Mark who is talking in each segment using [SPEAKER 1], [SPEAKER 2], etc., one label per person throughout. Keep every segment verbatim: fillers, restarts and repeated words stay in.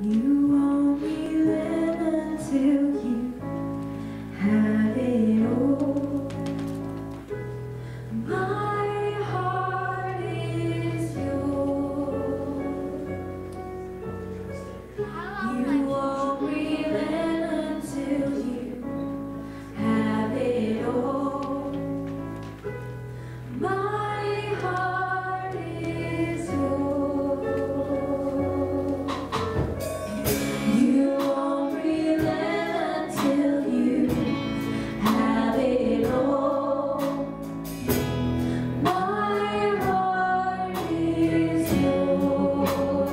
[SPEAKER 1] You won't relent until you have it all. My heart is yours. You won't relent until you have it all. My heart is yours. You won't relent until you have it all. My heart is yours.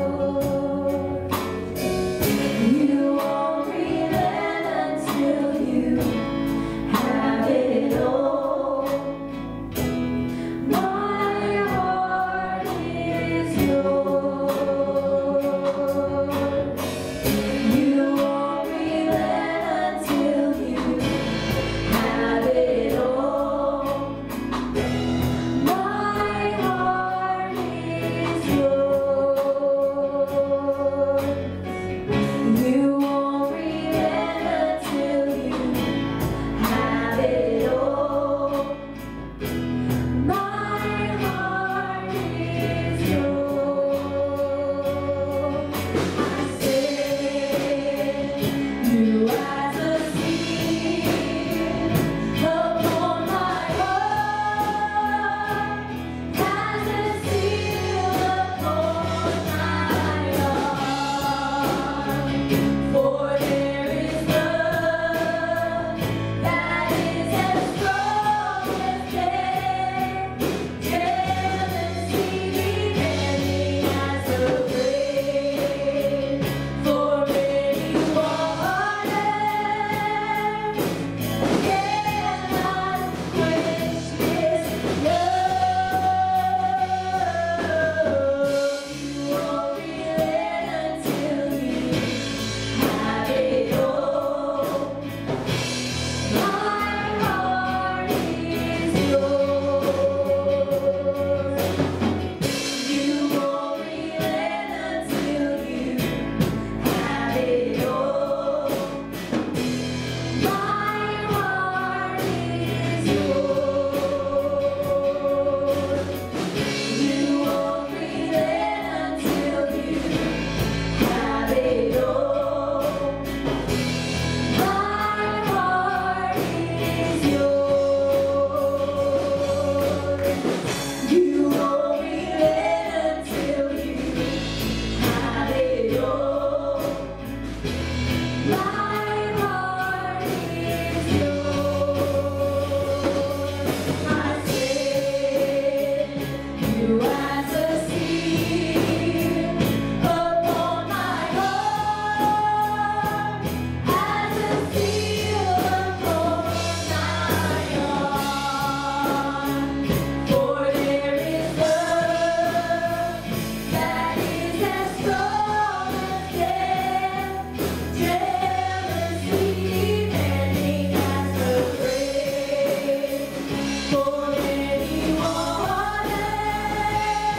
[SPEAKER 1] You won't relent until you have it all. My heart is yours. You won't relent until you have it all. My heart is yours. You won't relent until you have it all. My heart is yours. I set you as a seal upon my heart, as a seal upon my heart. For there is love that is as strong as death, jealousy remaining as a grave. For many waters cannot quench this love. You won't relent until you have it all. My heart is yours. You won't relent until you have it all. My heart is yours. You won't relent until you have it all. My heart is yours. You won't relent until you have it all. My heart is yours. I set you as a seal upon my heart, as a seal upon my heart. For there is love that is as strong as death, jealousy demanding as the grave. For many waters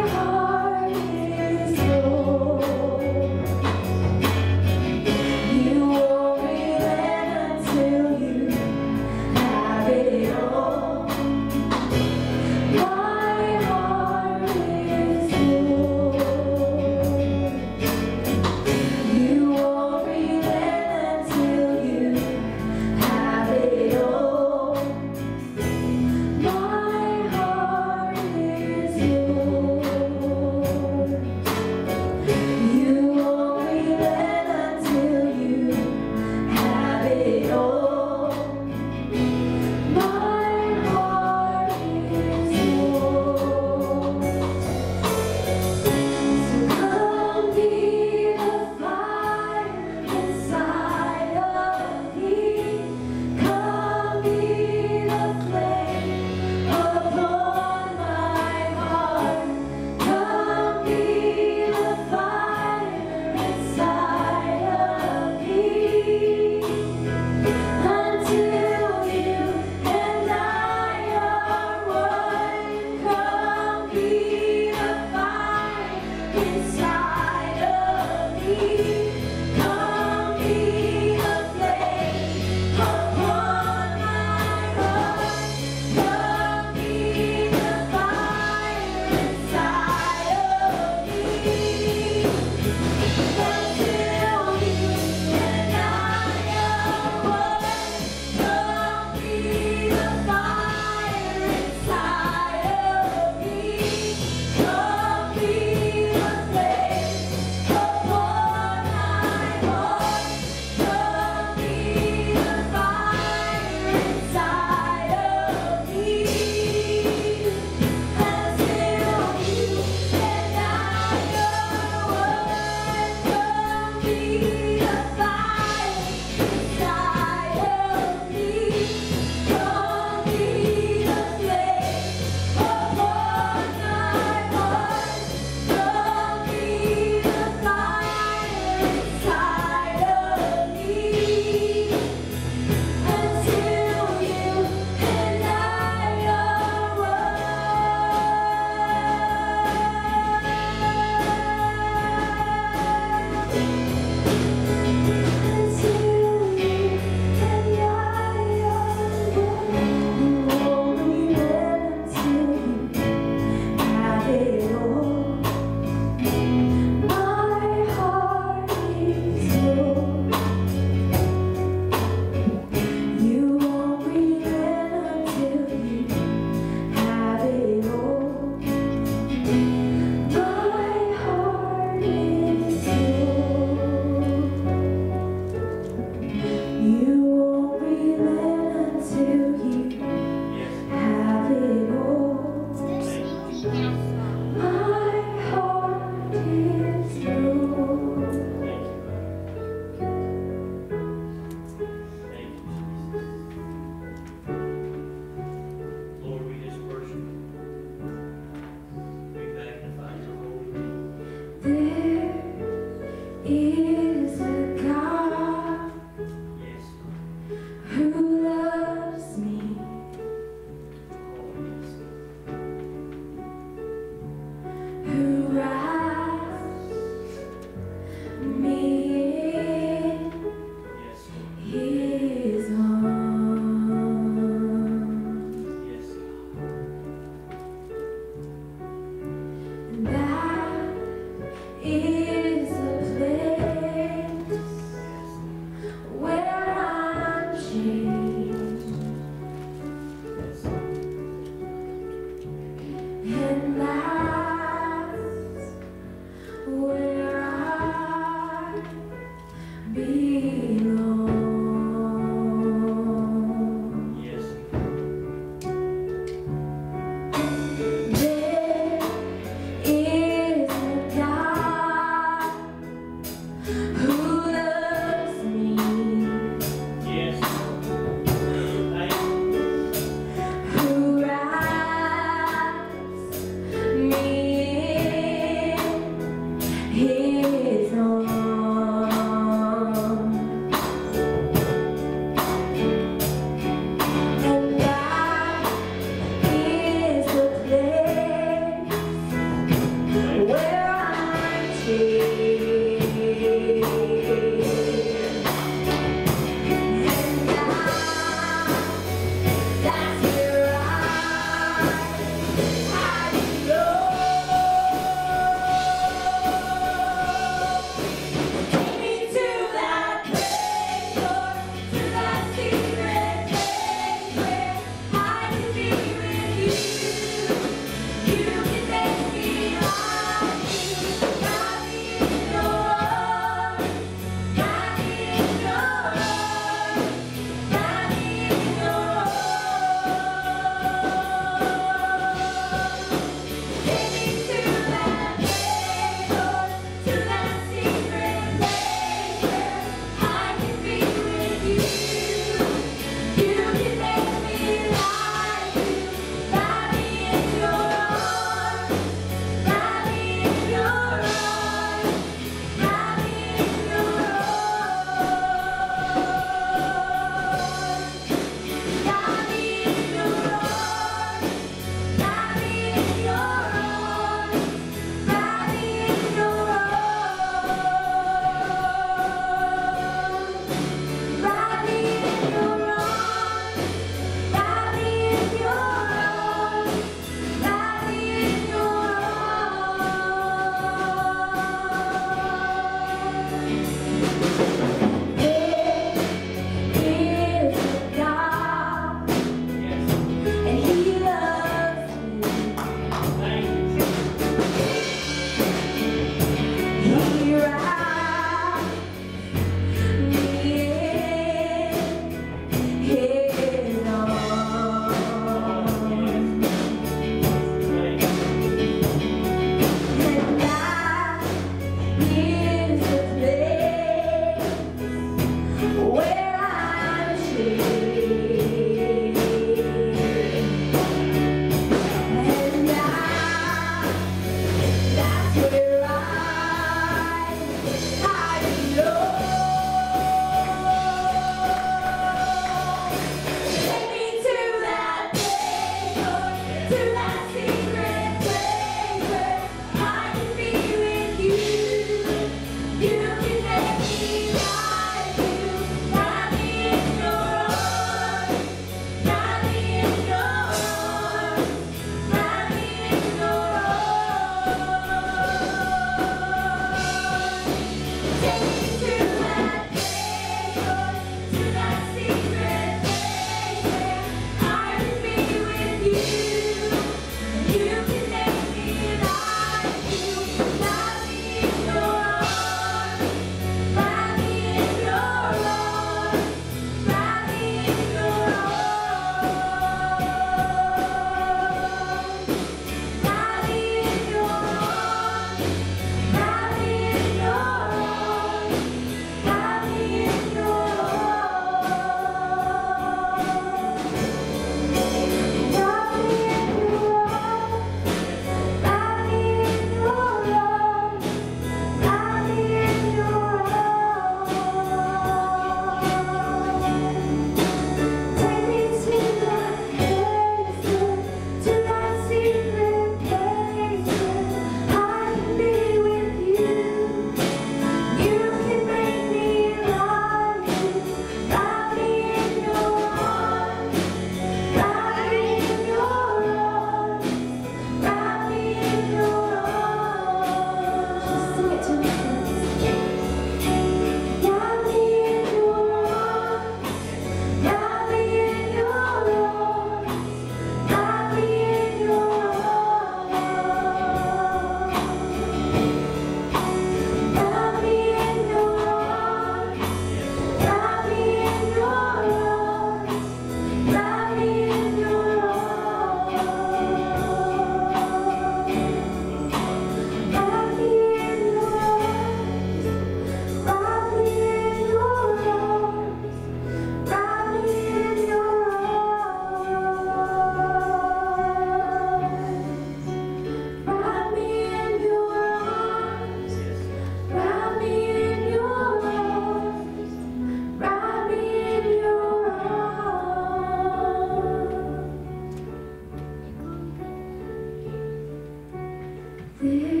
[SPEAKER 1] There